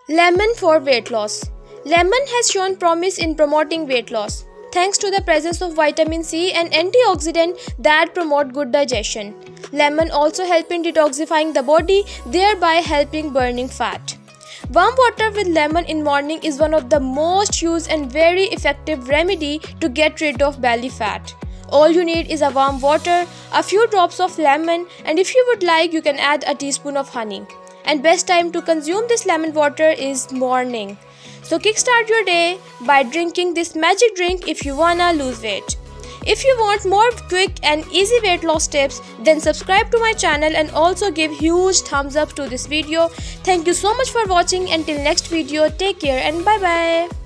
Lemon for weight loss. Lemon has shown promise in promoting weight loss, thanks to the presence of vitamin C and antioxidant that promote good digestion. Lemon also helps in detoxifying the body, thereby helping burning fat. Warm water with lemon in morning is one of the most used and very effective remedy to get rid of belly fat. All you need is a warm water, a few drops of lemon, and if you would like you can add a teaspoon of honey. And best time to consume this lemon water is morning. So kickstart your day by drinking this magic drink if you wanna lose weight. If you want more quick and easy weight loss tips, then subscribe to my channel and also give huge thumbs up to this video. Thank you so much for watching. Until next video, take care and bye bye.